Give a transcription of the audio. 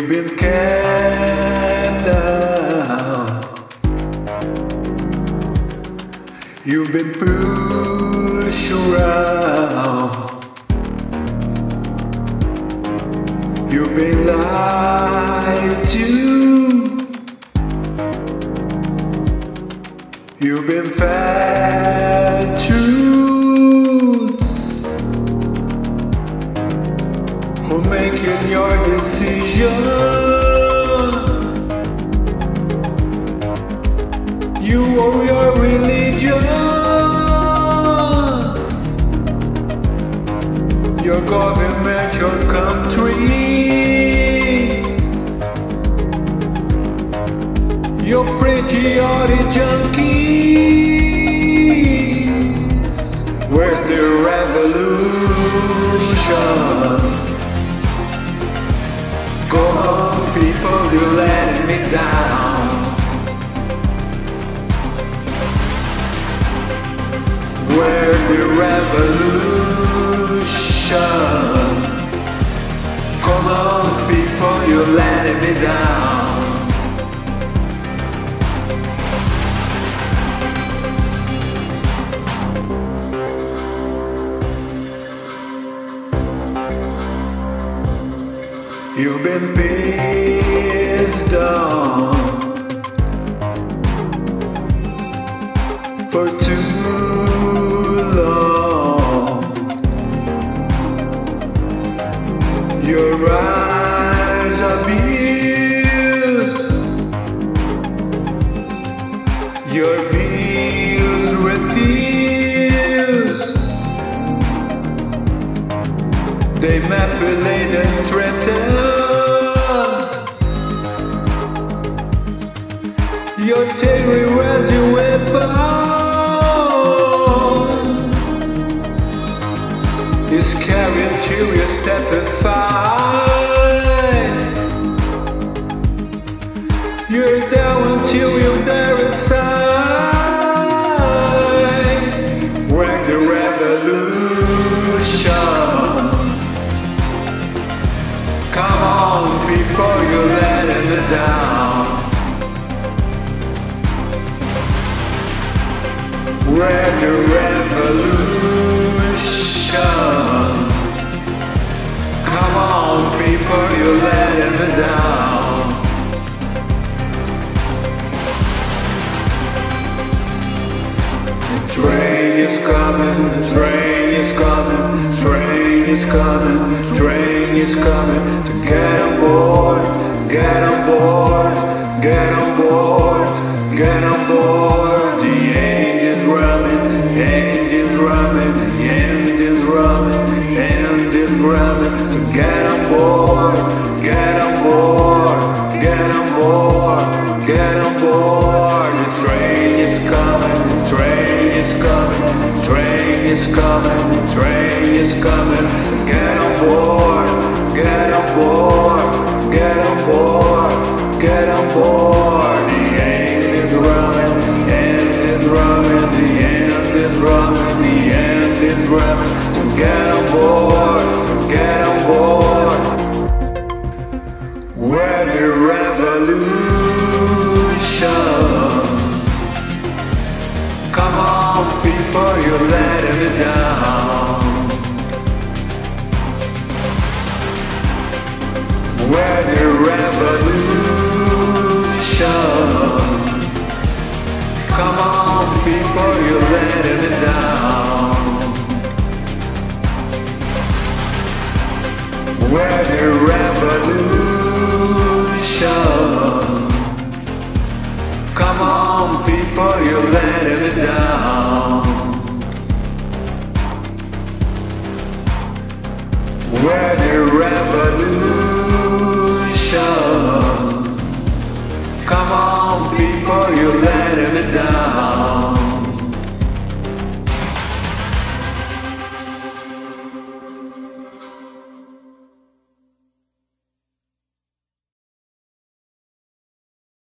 You've been kept down. You've been pushed around. You've been lied to. You've been fed truths. Who's making your decisions? You or your religion? Your government, your country, your patriotic junkies. Where's the revolution? Come on, people, you're letting me down. Where's the revolution? Come on, people, you're letting me down. You've been pissed on for too long. Your eyes abused, your views refused. They manipulate and threaten. Your terror as your weapon is carried till you step aside. You're down until you're there inside. Where's the revolution? Come on, people, you're letting me down. Where's the revolution? Come on, people, you're letting me down. The train is coming, the train is coming, train is coming, train is coming. So get on board, get on board, get on board, get on board. The engine's running, the engine's running, the engine's running, the engine's running. So get on board, get on board, get on board, get on board. The train is coming, the train is coming, the train is coming, the train is coming. So get on board, get on board, get on board, get on board. The end is running, the end is running, the end is running, the end is running. So get on board, get on board. Where's the revolution? Come on, people, you're letting me down. Where's the revolution? Come on, people, you're letting me down. Where's the revolution? Come on, people, you're letting me down.